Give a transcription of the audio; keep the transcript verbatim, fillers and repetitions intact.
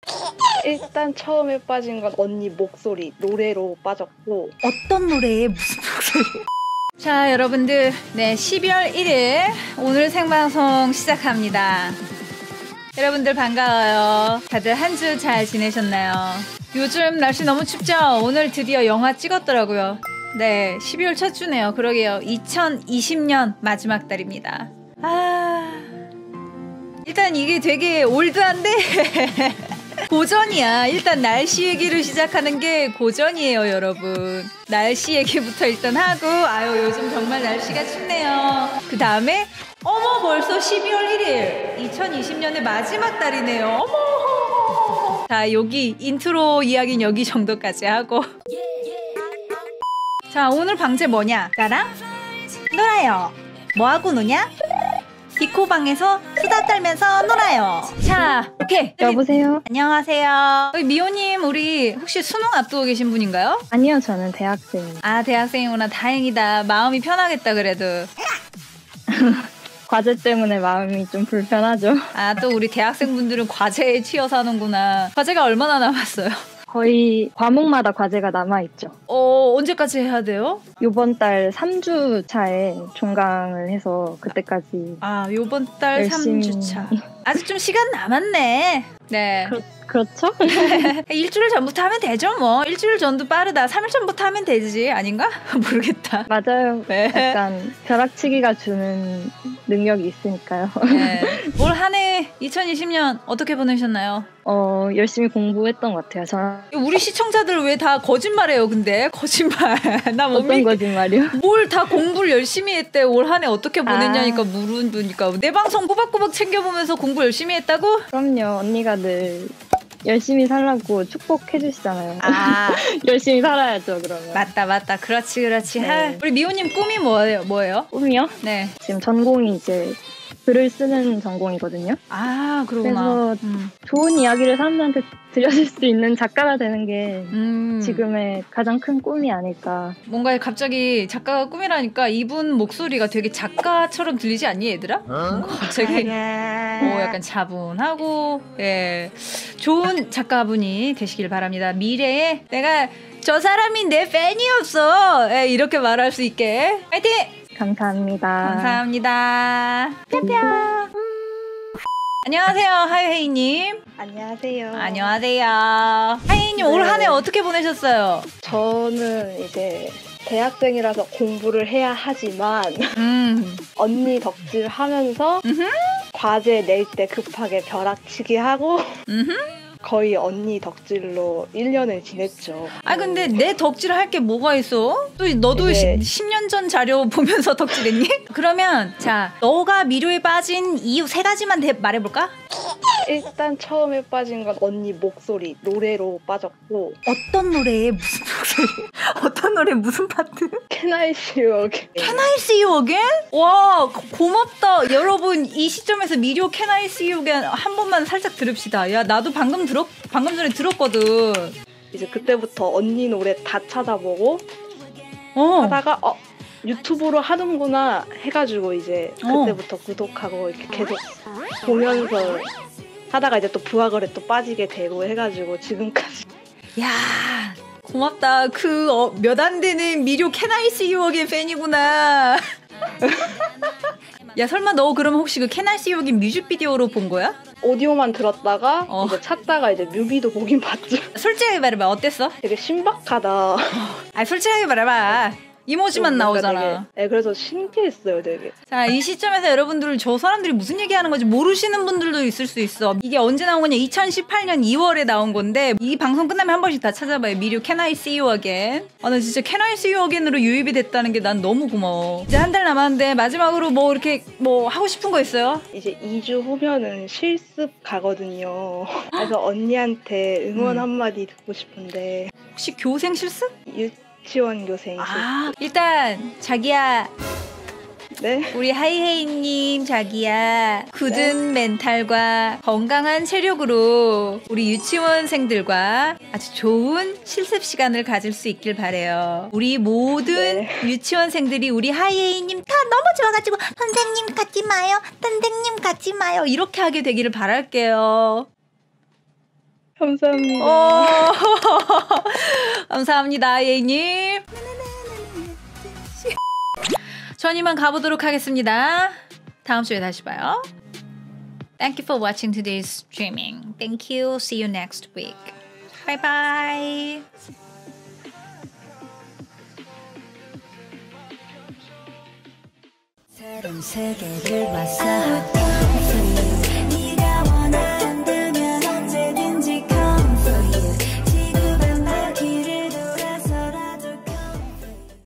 일단 처음에 빠진 건 언니 목소리, 노래로 빠졌고. 어떤 노래에 무슨 목소리? 자, 여러분들, 네, 십이월 일일 오늘 생방송 시작합니다. 여러분들 반가워요. 다들 한 주 잘 지내셨나요? 요즘 날씨 너무 춥죠? 오늘 드디어 영화 찍었더라고요. 네, 십이월 첫 주네요. 그러게요. 이천이십 년 마지막 달입니다. 아, 일단 이게 되게 올드한데 고전이야. 일단 날씨 얘기를 시작하는 게 고전이에요, 여러분. 날씨 얘기부터 일단 하고, 아유, 요즘 정말 날씨가 춥네요. 그 다음에 어머, 벌써 십이월 일일 이천이십 년의 마지막 달이네요. 어머. 자, 여기 인트로 이야기는 여기 정도까지 하고. 자, 오늘 방제 뭐냐? 나랑 놀아요. 뭐하고 노냐? 디코방에서 수다 떨면서 놀아요. 자, 오케이. 여보세요? 안녕하세요. 여기 미호님, 우리 혹시 수능 앞두고 계신 분인가요? 아니요, 저는 대학생입니다. 아, 대학생이구나. 다행이다. 마음이 편하겠다, 그래도. 과제 때문에 마음이 좀 불편하죠. 아, 또 우리 대학생분들은 과제에 치여 사는구나. 과제가 얼마나 남았어요? 거의 과목마다 과제가 남아있죠. 어, 언제까지 해야 돼요? 요번 달 삼 주 차에 종강을 해서 그때까지. 아, 요번 달 열심히... 삼 주 차. 아직 좀 시간 남았네. 네. 그렇, 그렇죠? 일주일 전부터 하면 되죠, 뭐. 일주일 전도 빠르다. 삼 일 전부터 하면 되지. 아닌가? 모르겠다. 맞아요. 네. 약간 벼락치기가 주는 능력이 있으니까요. 네. 올 한 해 이천이십 년 어떻게 보내셨나요? 어, 열심히 공부했던 것 같아요. 저... 우리 시청자들 왜 다 거짓말해요, 근데? 거짓말. 나 못 어떤 믿... 거짓말이요? 뭘 다 공부를 열심히 했대. 올 한 해 어떻게 보냈냐니까 아. 물으니까. 내 방송 꼬박꼬박 챙겨보면서 공부 열심히 했다고? 그럼요. 언니가 늘 열심히 살라고 축복해 주시잖아요. 아. 열심히 살아야죠, 그러면. 맞다, 맞다. 그렇지, 그렇지. 네. 하, 우리 미호님 꿈이 뭐예요? 뭐예요? 꿈이요? 네. 지금 전공이 이제 글을 쓰는 전공이거든요. 아, 그러구나. 그래서 음. 좋은 이야기를 사람들한테 들려줄 수 있는 작가가 되는 게 음. 지금의 가장 큰 꿈이 아닐까. 뭔가 갑자기 작가가 꿈이라니까 이분 목소리가 되게 작가처럼 들리지 않니, 얘들아? 뭔가 갑자기 어, 약간 차분하고, 예, 좋은 작가분이 되시길 바랍니다. 미래에 내가 저 사람이 내 팬이었어, 예, 이렇게 말할 수 있게 파이팅! 감사합니다. 감사합니다. 뿅뿅. 안녕하세요, 하이헤이님. 안녕하세요. 안녕하세요. 하이헤이님, 네. 올 한 해 어떻게 보내셨어요? 저는 이제 대학생이라서 공부를 해야 하지만 음. 언니 덕질 하면서 음흠. 과제 낼 때 급하게 벼락치기 하고 음흠. 거의 언니 덕질로 일 년을 지냈죠. 아, 근데 내 덕질 할 게 뭐가 있어? 또 너도 이제... 십 년 전 자료 보면서 덕질했니? 그러면 자, 너가 미료에 빠진 이유 세 가지만 대, 말해볼까? 일단 처음에 빠진 건 언니 목소리, 노래로 빠졌고. 어떤 노래에 무슨 목소리? 어떤 노래 무슨 파트? Can I see you again? Can I see you again? 와, 고, 고맙다. 여러분, 이 시점에서 미료 Can I see you again 한 번만 살짝 들읍시다. 야, 나도 방금 들었, 방금 전에 들었거든. 이제 그때부터 언니 노래 다 찾아보고 어. 하다가 어 유튜브로 하는구나 해가지고 이제 그때부터 어. 구독하고 이렇게 계속 보면서 하다가 이제 또 부하거래 또 빠지게 되고 해가지고 지금까지. 야, 고맙다. 그 어, 몇 안 되는 미료 Can I see you again 팬이구나. 야, 설마 너 그러면 혹시 그 Can I see you again 뮤직비디오로 본 거야? 오디오만 들었다가 어. 이제 찾다가 이제 뮤비도 보긴 봤죠. 솔직하게 말해봐. 어땠어? 되게 신박하다. 아, 솔직하게 말해봐. 이모지만 나오잖아. 되게, 네, 그래서 신기했어요, 되게. 자, 이 시점에서 여러분들 저 사람들이 무슨 얘기하는 건지 모르시는 분들도 있을 수 있어. 이게 언제 나온 거냐? 이천십팔 년 이월에 나온 건데 이 방송 끝나면 한 번씩 다 찾아봐요. 미료 Can I see you again? 아, 나 진짜 Can I see you again으로 유입이 됐다는 게 난 너무 고마워. 이제 한 달 남았는데 마지막으로 뭐 이렇게 뭐 하고 싶은 거 있어요? 이제 이 주 후면은 실습 가거든요. 그래서 언니한테 응원 음. 한마디 듣고 싶은데. 혹시 교생 실습? 유치원 교생 실습. 아, 일단 자기야, 네? 우리 하이헤이님 자기야, 굳은 네. 멘탈과 건강한 체력으로 우리 유치원생들과 아주 좋은 실습 시간을 가질 수 있길 바래요. 우리 모든 네. 유치원생들이 우리 하이헤이님 다 너무 좋아가지고 선생님 갖지 마요, 선생님 갖지 마요 이렇게 하게 되기를 바랄게요. 감사합니다. 오, 감사합니다, 예인님. 전 이만 가보도록 하겠습니다. 다음 주에 다시 봐요. Thank you for watching today's streaming. Thank you. See you next week. Bye bye. 새로운 세계를 마사하다